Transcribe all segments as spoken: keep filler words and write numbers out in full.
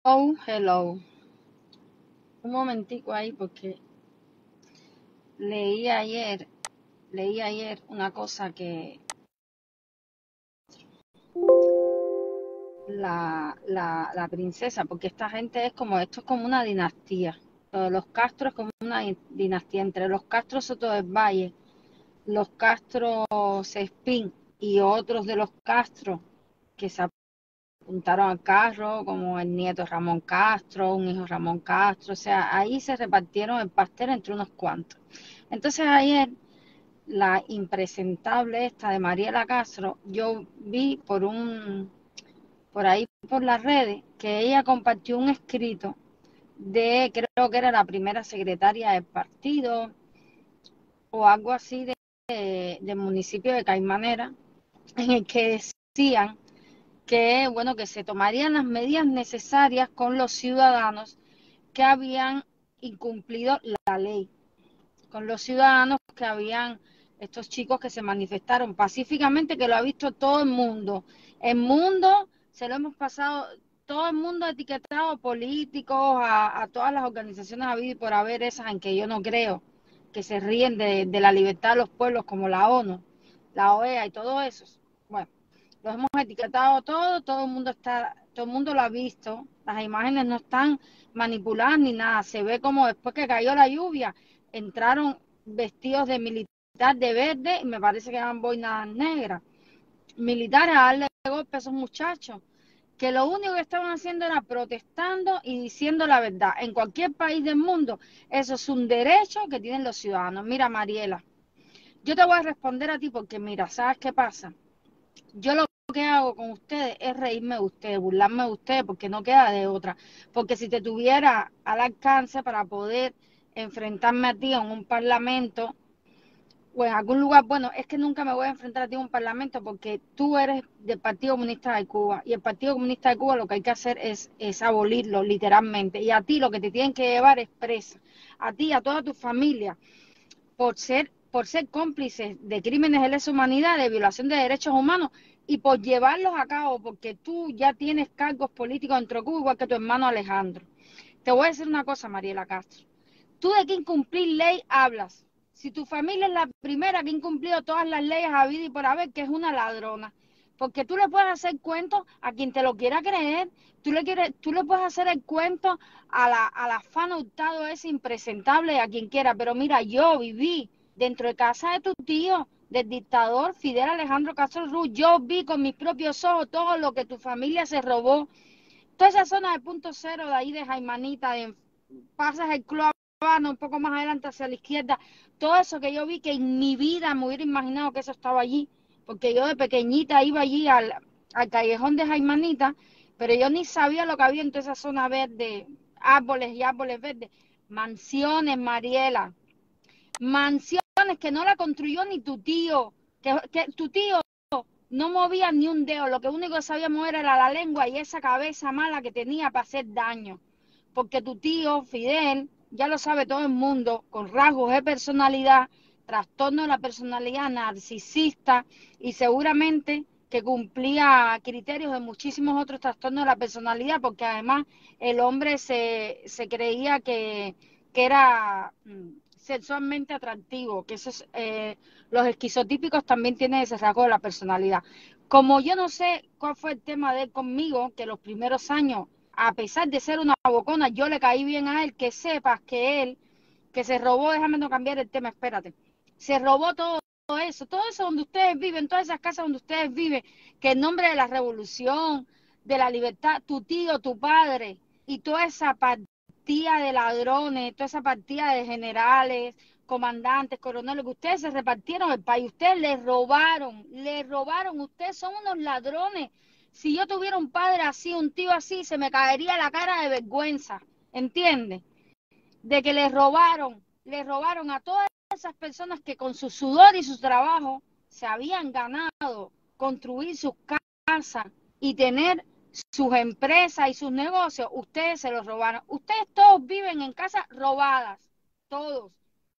Oh, hello. Un momentico ahí porque leí ayer, leí ayer una cosa que la, la, la princesa, porque esta gente es como, esto es como una dinastía. Lo de los Castro es como una di- dinastía entre los Castro Soto del Valle, los Castro Sespín y otros de los Castro que se apuntaron al carro, como el nieto Ramón Castro, un hijo Ramón Castro, o sea, ahí se repartieron el pastel entre unos cuantos. Entonces ayer la impresentable esta de Mariela Castro, yo vi por un por ahí por las redes que ella compartió un escrito de, creo que era la primera secretaria del partido o algo así de, de- del municipio de Caimanera, en el que decían que bueno, que se tomarían las medidas necesarias con los ciudadanos que habían incumplido la ley, con los ciudadanos que habían, estos chicos que se manifestaron pacíficamente, que lo ha visto todo el mundo. El mundo se lo hemos pasado, todo el mundo ha etiquetado políticos, a, a todas las organizaciones habidas y por haber, esas en que yo no creo, que se ríen de, de la libertad de los pueblos, como la ONU, la O E A y todo eso. Bueno, los hemos etiquetado todo, todo el mundo está, todo el mundo lo ha visto, las imágenes no están manipuladas ni nada, se ve como después que cayó la lluvia, entraron vestidos de militar de verde y me parece que eran boinas negras, militares a darle golpe a esos muchachos, que lo único que estaban haciendo era protestando y diciendo la verdad. En cualquier país del mundo, eso es un derecho que tienen los ciudadanos. Mira, Mariela, yo te voy a responder a ti porque, mira, ¿sabes qué pasa? Yo lo que hago con ustedes es reírme de ustedes, burlarme de ustedes, porque no queda de otra. Porque si te tuviera al alcance para poder enfrentarme a ti en un parlamento o en algún lugar, bueno, es que nunca me voy a enfrentar a ti en un parlamento porque tú eres del Partido Comunista de Cuba y el Partido Comunista de Cuba lo que hay que hacer es, es abolirlo literalmente, y a ti lo que te tienen que llevar es presa, a ti y a toda tu familia, por ser, por ser cómplices de crímenes de lesa humanidad, de violación de derechos humanos y por llevarlos a cabo, porque tú ya tienes cargos políticos dentro de Cuba, igual que tu hermano Alejandro. Te voy a decir una cosa, Mariela Castro. ¿Tú de qué incumplir ley hablas? Si tu familia es la primera que ha incumplido todas las leyes habidas y por haber, que es una ladrona. Porque tú le puedes hacer cuento a quien te lo quiera creer, tú le, quieres, tú le puedes hacer el cuento a la, a la Fana Hurtado ese impresentable, a quien quiera, pero mira, yo viví dentro de casa de tu tío, del dictador Fidel Alejandro Castro Ruz, yo vi con mis propios ojos todo lo que tu familia se robó, toda esa zona de punto cero de ahí de Jaimanita, de, pasas el club un poco más adelante hacia la izquierda, todo eso que yo vi, que en mi vida me hubiera imaginado que eso estaba allí, porque yo de pequeñita iba allí al, al callejón de Jaimanita, pero yo ni sabía lo que había en toda esa zona verde, árboles y árboles verdes, mansiones, Mariela, mansiones que no la construyó ni tu tío, que, que tu tío no movía ni un dedo, lo que único que sabía mover era la lengua y esa cabeza mala que tenía para hacer daño, porque tu tío Fidel, ya lo sabe todo el mundo, con rasgos de personalidad, trastorno de la personalidad, narcisista, y seguramente que cumplía criterios de muchísimos otros trastornos de la personalidad, porque además el hombre se, se creía que, que era mm, sexualmente atractivo, que esos, eh, los esquizotípicos también tienen ese rasgo de la personalidad. Como yo no sé cuál fue el tema de él conmigo, que los primeros años, a pesar de ser una bocona, yo le caí bien a él, que sepas que él, que se robó, déjame no cambiar el tema, espérate, se robó todo eso, todo eso donde ustedes viven, todas esas casas donde ustedes viven, que en nombre de la revolución, de la libertad, tu tío, tu padre, y toda esa partida de ladrones, toda esa partida de generales, comandantes, coroneles, que ustedes se repartieron el país, ustedes les robaron, les robaron, ustedes son unos ladrones. Si yo tuviera un padre así, un tío así, se me caería la cara de vergüenza, ¿entiendes? De que les robaron, les robaron a todas esas personas que con su sudor y su trabajo se habían ganado construir sus casas y tener sus empresas y sus negocios, ustedes se los robaron. Ustedes todos viven en casas robadas, todos,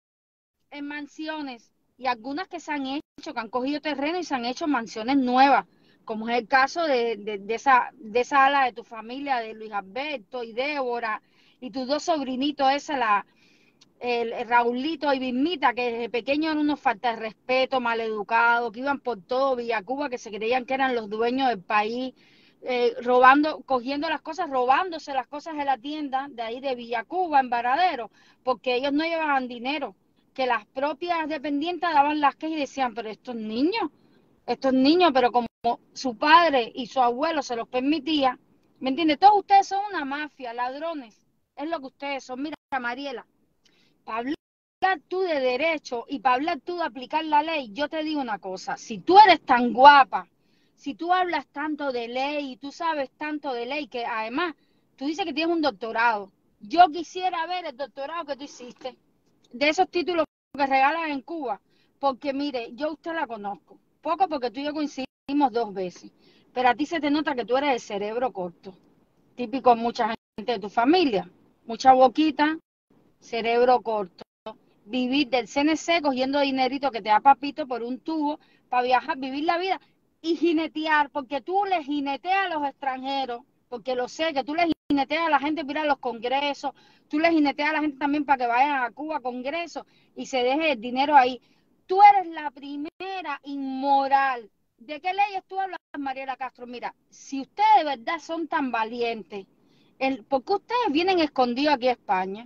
en mansiones, y algunas que se han hecho, que han cogido terreno y se han hecho mansiones nuevas, como es el caso de, de, de, esa, de esa ala de tu familia, de Luis Alberto y Débora, y tus dos sobrinitos, esa, la, el, el Raulito y Vilmita, que desde pequeños eran unos falta de respeto, maleducados, que iban por todo Villacuba, que se creían que eran los dueños del país, eh, robando, cogiendo las cosas, robándose las cosas de la tienda, de ahí de Villacuba, en Varadero, porque ellos no llevaban dinero, que las propias dependientes daban las quejas y decían, pero estos niños, estos niños, pero como su padre y su abuelo se los permitía, ¿me entiendes? Todos ustedes son una mafia, ladrones, es lo que ustedes son. Mira, Mariela, para hablar tú de derecho y para hablar tú de aplicar la ley, yo te digo una cosa, si tú eres tan guapa, si tú hablas tanto de ley y tú sabes tanto de ley, que además tú dices que tienes un doctorado, yo quisiera ver el doctorado que tú hiciste, de esos títulos que regalan en Cuba, porque mire, yo a usted la conozco, poco porque tú y yo coincidimos dos veces, pero a ti se te nota que tú eres de cerebro corto, típico de mucha gente de tu familia, mucha boquita, cerebro corto, vivir del C N C cogiendo dinerito que te da papito por un tubo para viajar, vivir la vida y jinetear, porque tú le jineteas a los extranjeros, porque lo sé, que tú le jineteas a la gente para ir a los congresos, tú le jineteas a la gente también para que vayan a Cuba a congresos y se deje el dinero ahí. Tú eres la primera inmoral. ¿De qué leyes tú hablas, Mariela Castro? Mira, si ustedes de verdad son tan valientes, el, ¿por qué ustedes vienen escondidos aquí a España?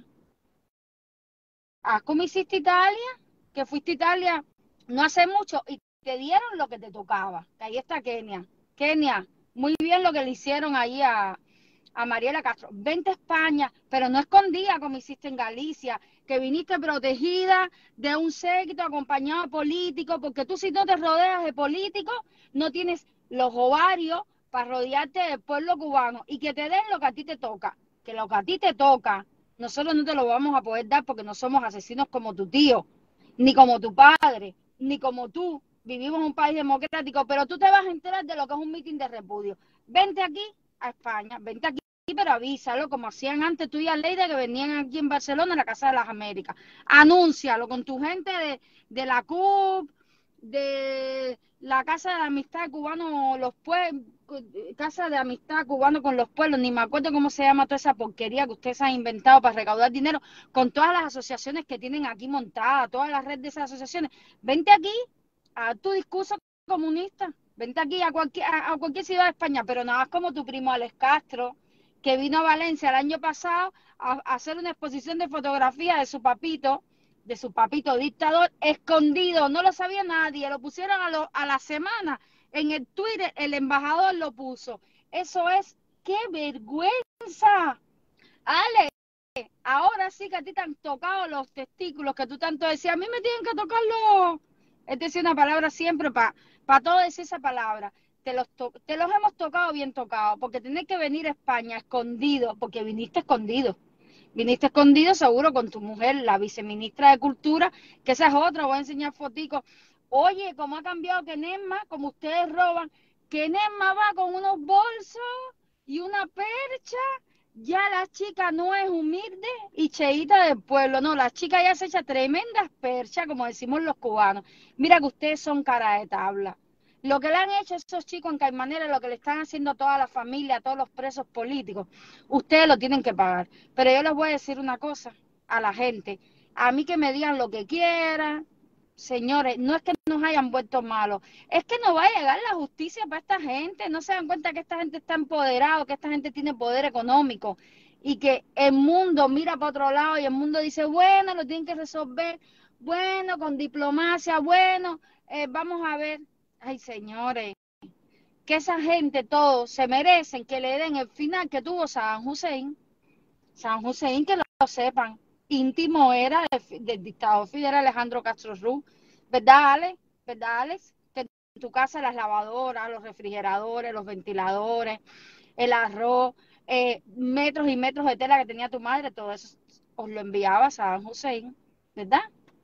Ah, ¿cómo hiciste Italia? Que fuiste a Italia no hace mucho y te dieron lo que te tocaba. Que ahí está Kenia. Kenia, muy bien lo que le hicieron ahí a, a Mariela Castro. Vente a España, pero no escondida como hiciste en Galicia, que viniste protegida de un séquito acompañado de políticos, porque tú si no te rodeas de políticos, no tienes los ovarios para rodearte del pueblo cubano y que te den lo que a ti te toca. Que lo que a ti te toca nosotros no te lo vamos a poder dar porque no somos asesinos como tu tío, ni como tu padre, ni como tú. Vivimos en un país democrático, pero tú te vas a enterar de lo que es un mitin de repudio. Vente aquí a España, vente aquí, pero avísalo, como hacían antes tú y Aleida, que venían aquí en Barcelona, en la Casa de las Américas. Anúncialo con tu gente de, de la C U P, de la Casa de la Amistad Cubano, los pueblos, Casa de Amistad Cubano con los pueblos, ni me acuerdo cómo se llama toda esa porquería que ustedes han inventado para recaudar dinero, con todas las asociaciones que tienen aquí montadas, todas las redes de esas asociaciones. Vente aquí a tu discurso comunista, vente aquí a cualquier, a, a cualquier ciudad de España, pero nada más como tu primo Alex Castro, que vino a Valencia el año pasado a, a hacer una exposición de fotografía de su papito, de su papito dictador, escondido, no lo sabía nadie, lo pusieron a, lo, a la semana en el Twitter, el embajador lo puso. Eso es, qué vergüenza. Ale, ahora sí que a ti te han tocado los testículos que tú tanto decías, a mí me tienen que tocarlo. Es decir, una palabra siempre para pa todo decir esa palabra. Te los, to te los hemos tocado bien tocados, porque tenés que venir a España escondido, porque viniste escondido. Viniste escondido seguro con tu mujer, la viceministra de Cultura, que esa es otra, voy a enseñar fotico. Oye, cómo ha cambiado que Nesma, como ustedes roban, que Nesma va con unos bolsos y una percha. Ya la chica no es humilde y cheíta del pueblo, no, la chica ya se echa tremendas perchas, como decimos los cubanos. Mira que ustedes son cara de tabla. Lo que le han hecho a esos chicos en Caimanera, lo que le están haciendo a toda la familia, a todos los presos políticos, ustedes lo tienen que pagar. Pero yo les voy a decir una cosa a la gente. A mí que me digan lo que quieran, señores, no es que nos hayan vuelto malos, es que no va a llegar la justicia para esta gente. No se dan cuenta que esta gente está empoderada, que esta gente tiene poder económico y que el mundo mira para otro lado y el mundo dice, bueno, lo tienen que resolver, bueno, con diplomacia, bueno, eh, vamos a ver. Ay, señores, que esa gente todos se merecen que le den el final que tuvo Saddam Hussein. Saddam Hussein, que lo, lo sepan, íntimo era del, del dictador Fidel Alejandro Castro Ruz. ¿Verdad, Alex? ¿Verdad, Alex? Que en tu casa las lavadoras, los refrigeradores, los ventiladores, el arroz, eh, metros y metros de tela que tenía tu madre, todo eso os lo enviaba Saddam Hussein, ¿verdad?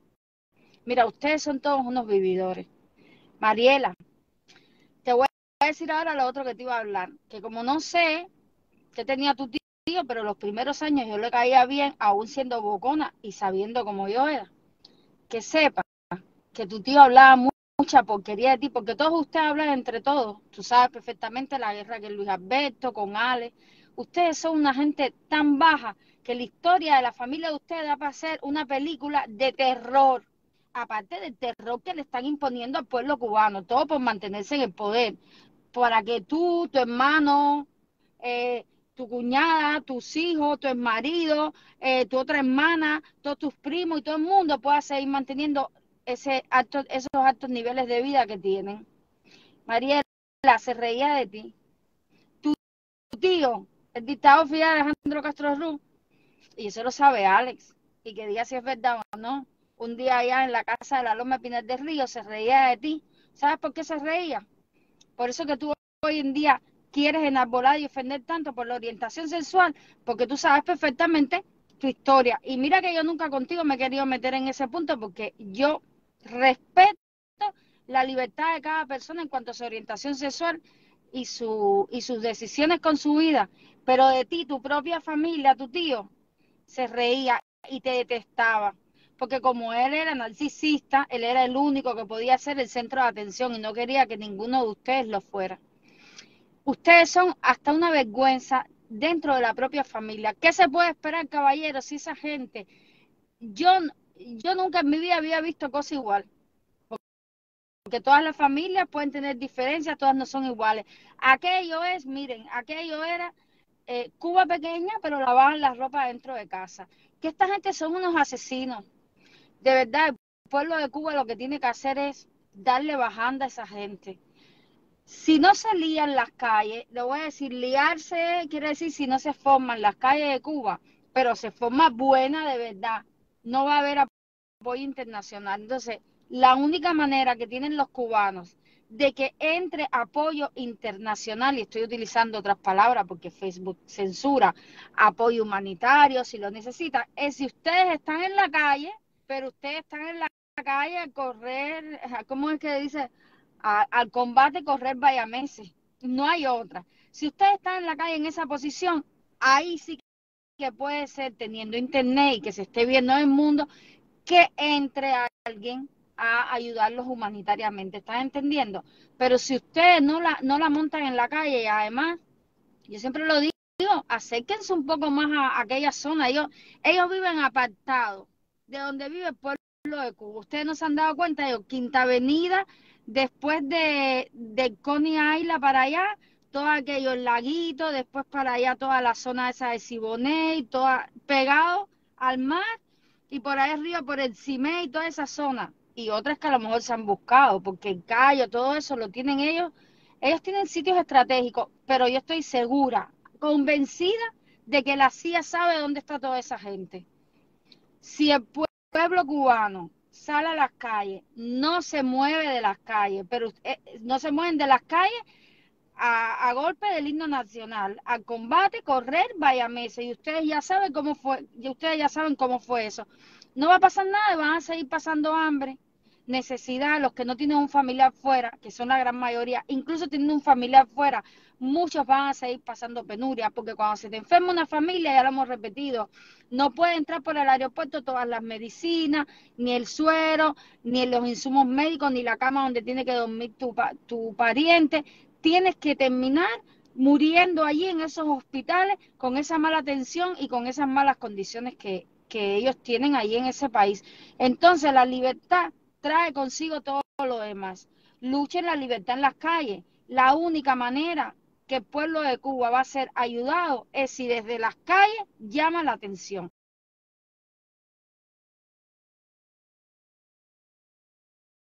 Mira, ustedes son todos unos vividores. Mariela, te voy a decir ahora lo otro que te iba a hablar, que como no sé qué tenía tu tío, pero los primeros años yo le caía bien, aún siendo bocona y sabiendo cómo yo era. Que sepa que tu tío hablaba muy mucha porquería de ti, porque todos ustedes hablan entre todos. Tú sabes perfectamente la guerra que Luis Alberto, con Alex. Ustedes son una gente tan baja que la historia de la familia de ustedes da para hacer una película de terror. Aparte del terror que le están imponiendo al pueblo cubano, todo por mantenerse en el poder. Para que tú, tu hermano, eh, tu cuñada, tus hijos, tu marido, eh, tu otra hermana, todos tus primos y todo el mundo pueda seguir manteniendo ese alto, esos altos niveles de vida que tienen. Mariela se reía de ti. Tu tío, el dictador Fidel Alejandro Castro Ruz, y eso lo sabe Alex, y que diga si es verdad o no. Un día allá en la casa de la Loma Pinar del Río se reía de ti. ¿Sabes por qué se reía? Por eso que tú hoy en día quieres enarbolar y ofender tanto por la orientación sexual, porque tú sabes perfectamente tu historia. Y mira que yo nunca contigo me he querido meter en ese punto, porque yo respeto la libertad de cada persona en cuanto a su orientación sexual y, su, y sus decisiones con su vida. Pero de ti, tu propia familia, tu tío, se reía y te detestaba. Porque como él era narcisista, él era el único que podía ser el centro de atención y no quería que ninguno de ustedes lo fuera. Ustedes son hasta una vergüenza dentro de la propia familia. ¿Qué se puede esperar, caballero, si esa gente... Yo, yo nunca en mi vida había visto cosa igual. Porque todas las familias pueden tener diferencias, todas no son iguales. Aquello es, miren, aquello era eh, Cuba pequeña, pero lavaban la ropa dentro de casa. Que esta gente son unos asesinos. De verdad, el pueblo de Cuba lo que tiene que hacer es darle bajanda a esa gente. Si no se lían las calles, le voy a decir, liarse quiere decir si no se forman las calles de Cuba, pero se forma buena de verdad, no va a haber apoyo internacional. Entonces, la única manera que tienen los cubanos de que entre apoyo internacional, y estoy utilizando otras palabras porque Facebook censura, apoyo humanitario, si lo necesitan, es si ustedes están en la calle, pero ustedes están en la calle a correr, ¿cómo es que dice? A, al combate correr vaya meses. No hay otra. Si ustedes están en la calle en esa posición, ahí sí que puede ser, teniendo internet y que se esté viendo en el mundo, que entre alguien a ayudarlos humanitariamente. ¿Están entendiendo? Pero si ustedes no la, no la montan en la calle, y además, yo siempre lo digo, acérquense un poco más a, a aquella zona. Ellos, ellos viven apartados de donde vive el pueblo de Cuba. Ustedes no se han dado cuenta, yo, Quinta Avenida, después de, de Coney Island para allá, todo aquellos laguitos, después para allá toda la zona esa de Siboney, toda pegado al mar, y por ahí arriba por el Cimey y toda esa zona. Y otras que a lo mejor se han buscado, porque el Cayo, todo eso lo tienen ellos. Ellos tienen sitios estratégicos, pero yo estoy segura, convencida de que la C I A sabe dónde está toda esa gente. Si el pueblo cubano sale a las calles, no se mueve de las calles, pero eh, no se mueven de las calles a, a golpe del himno nacional, al combate, correr, vaya mesa, y ustedes ya saben cómo fue, y ustedes ya saben cómo fue eso. No va a pasar nada, van a seguir pasando hambre, necesidad, los que no tienen un familiar fuera, que son la gran mayoría, incluso teniendo un familiar fuera, muchos van a seguir pasando penuria, porque cuando se te enferma una familia, ya lo hemos repetido, no puede entrar por el aeropuerto todas las medicinas, ni el suero, ni los insumos médicos, ni la cama donde tiene que dormir tu, tu pariente. Tienes que terminar muriendo allí en esos hospitales con esa mala atención y con esas malas condiciones que, que ellos tienen allí en ese país. Entonces la libertad trae consigo todo lo demás. Luchen la libertad en las calles. La única manera que el pueblo de Cuba va a ser ayudado es si desde las calles llama la atención.